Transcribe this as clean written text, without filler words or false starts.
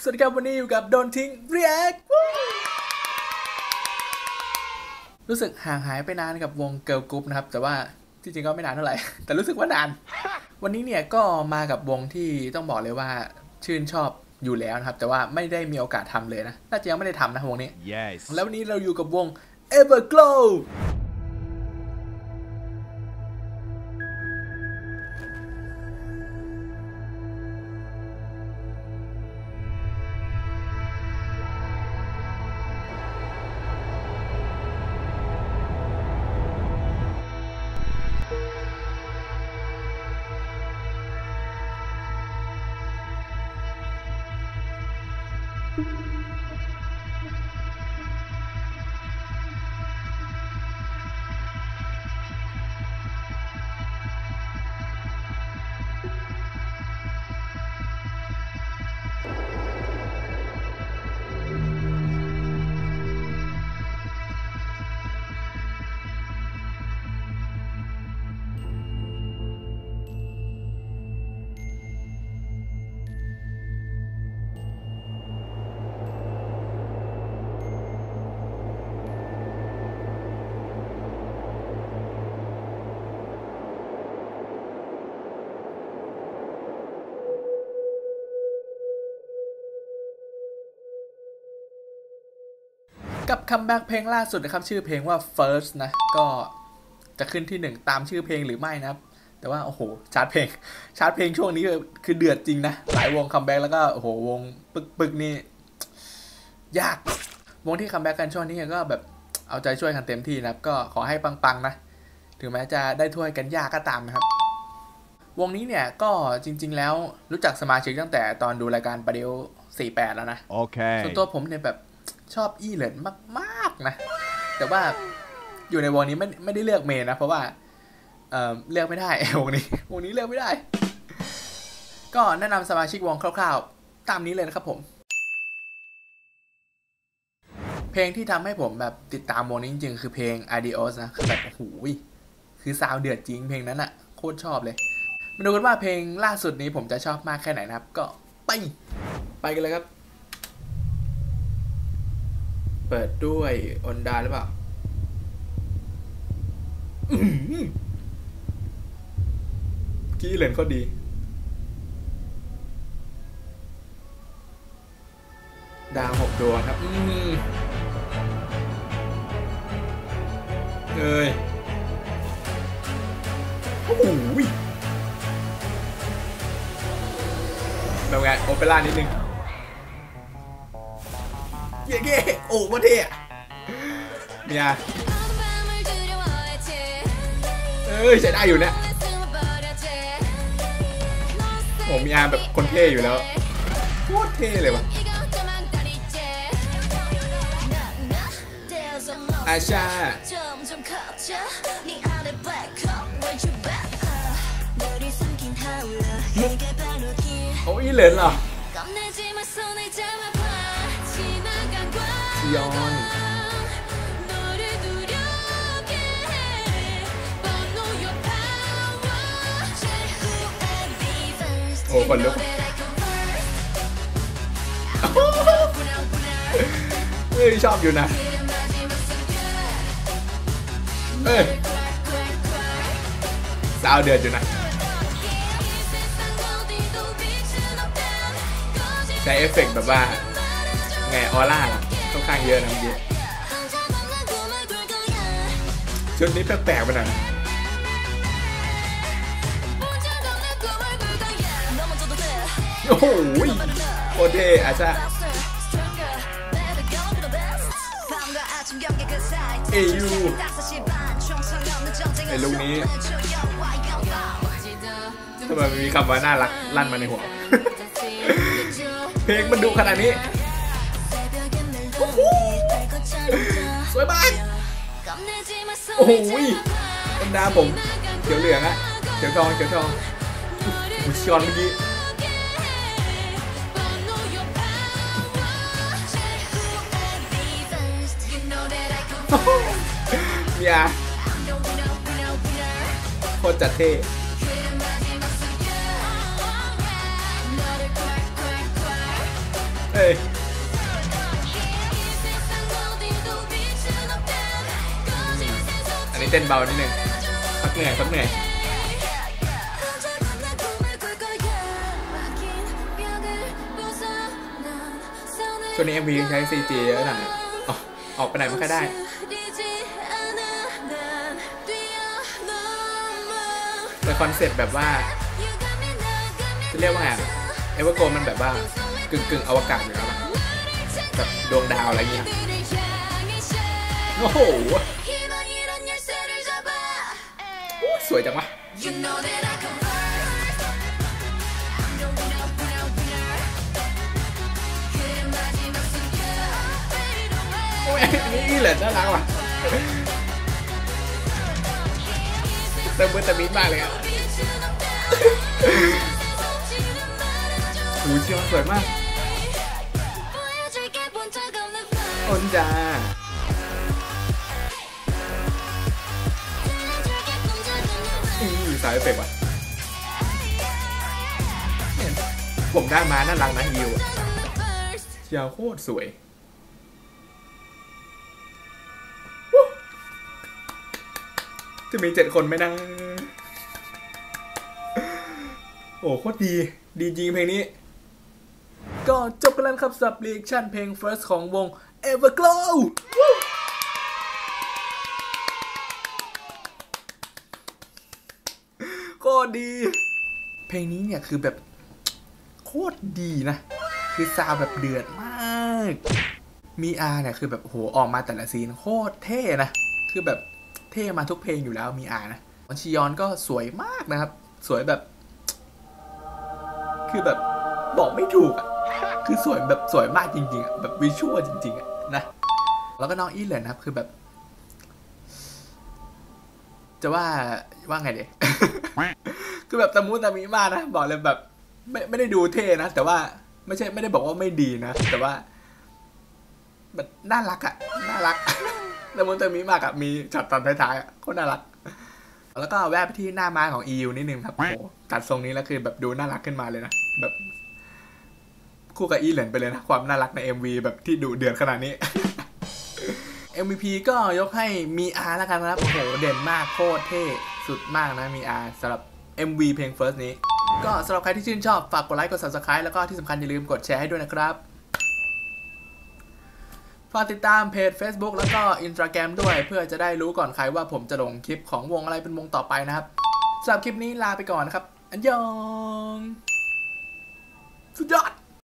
สวัสดีครับวันนี้อยู่กับโดนทิ้ง React รู้สึกห่างหายไปนานกับวง Girl Group นะครับแต่ว่าที่จริงก็ไม่นานเท่าไหร่แต่รู้สึกว่านานวันนี้เนี่ยก็มากับวงที่ต้องบอกเลยว่าชื่นชอบอยู่แล้วนะครับแต่ว่าไม่ได้มีโอกาสทำเลยนะน่าจะยังไม่ได้ทำนะวงนี้ yes. แล้ววันนี้เราอยู่กับวง Everglowกับคัมแบ็กเพลงล่าสุดนะครับชื่อเพลงว่า First นะก็จะขึ้นที่1ตามชื่อเพลงหรือไม่นะครับแต่ว่าโอ้โหชาร์ตเพลงช่วงนี้คือเดือดจริงนะหลายวงคัมแบ็กแล้วก็โอ้โหวงปึกนี่ยากวงที่คัมแบ็กกันช่วงนี้ก็แบบเอาใจช่วยกันเต็มที่นะครับก็ขอให้ปังๆนะถึงแม้จะได้ถ้วยกันยากก็ตามนะครับวงนี้เนี่ยก็จริงๆแล้วรู้จักสมาชิกตั้งแต่ตอนดูรายการประเดี๋ยว48แล้วนะโอเคส่วนตัวผมเนี่ยแบบชอบอี้เหลินมากๆนะแต่ว่าอยู่ในวงนี้ไม่ได้เลือกเมนนะเพราะว่าเลือกไม่ได้วงนี้เลือกไม่ได้ก็แนะนำสมาชิกวงคร่าวๆตามนี้เลยนะครับผมเพลงที่ทำให้ผมแบบติดตามวงนี้จริงๆคือเพลง Adios นะคือแบบโอ้โหคือซาวเดือดจริงเพลงนั้นอะโคตรชอบเลยมาดูกันว่าเพลงล่าสุดนี้ผมจะชอบมากแค่ไหนนะครับก็ไปกันเลยครับเปิดด้วยอนดาหรือเปล่ากี้เหรียญเขาดีดาว6ดวงครับเอ้ยโอ้โหแบบไงโอเปร่านิดนึงเย่โอ้ก็เท่เนี่ยใช้ได้อยู่เนี่ยผมมีอาแบบคนเท่อยู่แล้วโคตรเท่เลยวะอาชาโอ้ยเหรนเหรอยอนโอ้คนลุกเฮ้ยชอบอยู่นะเฮ้ยสาวเดือดอยู่นะใช้เอฟเฟกต์แบบว่าไงออร่าค่อนข้างเยอะนะเมื่อกี้ชุดนี้แปลกๆไปหน่อยโอ้โหโคตรเท่อาชาเอยูไอ้ลูกนี้ทำไมมีคำว่าน่ารักลั่นมาในหัวเพลงมันดุขนาดนี้สวยมากโอ้โหเป็นดาผมเขียวเหลืองอะเขียวทองมุชอนเมื่อกี้เนี่ยโคตรจัดเท่เอต้นเบานิดนึงพักเหนื่อยช่วงนี้ MV ใช้ CG เยอะหน่อยออกไปไหนไม่ค่อยได้แต่คอนเซ็ปต์แบบว่าจะเรียกว่าไงเอเวอร์โกมันแบบว่ากึ่งอวกาศอยู่แล้วแบบดวงดาวอะไรเงี้ยโอ้โหสวยจังวะโอ้ยนี่แหละน่ารักว่ะเติมเบอร์ตามินมากเลยอ่ะโอ้ยเชียวสวยมากอนจ้าสายเฟกว่ะผมได้มาน่ารักนะยิวเชียวโคตรสวยจะมี7 คนไหมนะโอ้โคตรดีจริงเพลงนี้ก็จบกันแล้วครับสำหรับรีแอคชั่นเพลง First ของวง Everglow โคตรดีเพลงนี้เนี่ยคือแบบโคตรดีนะคือซาวแบบเดือดมากมีอาเนี่ยคือแบบโหออกมาแต่ละซีนโคตรเท่นะคือแบบเท่มาทุกเพลงอยู่แล้วมีอานะออนชิยอนก็สวยมากนะครับสวยแบบคือแบบบอกไม่ถูกอ่ะคือสวยแบบสวยมากจริงๆอ่ะแบบวิชวลจริงๆอ่ะนะแล้วก็น้องอีเหลินนะครับคือแบบจะว่าไงเด็ก คือแบบตะมุตะมิมากนะบอกเลยแบบไม่ได้ดูเท่นะแต่ว่าไม่ได้บอกว่าไม่ดีนะแต่ว่าแบบน่ารักอ่ะน่ารักตะมุตะมิมากอ่ะมีช็อตตอนท้ายๆอ่ะโคตรน่ารักแล้วก็แวะไปที่หน้าม้าของ EU นิดนึงครับโอ้ตัดทรงนี้แล้วคือแบบดูน่ารักขึ้นมาเลยนะแบบคู่กับอีเหลินไปเลยนะความน่ารักใน MV แบบที่ดุเดือดขนาดนี้ MVP ก็ยกให้มีอาแล้วกันนะครับโอ้โหเด่นมากโคตรเท่สุดมากนะมีอาสำหรับ MV เพลง First นี้ก็สำหรับใครที่ชื่นชอบฝากกดไลค์กด Subscribe แล้วก็ที่สำคัญอย่าลืมกดแชร์ให้ด้วยนะครับฝากติดตามเพจ Facebook แล้วก็ Instagram ด้วยเพื่อจะได้รู้ก่อนใครว่าผมจะลงคลิปของวงอะไรเป็นวงต่อไปนะครับสำหรับคลิปนี้ลาไปก่อนนะครับอันยองสุดยอด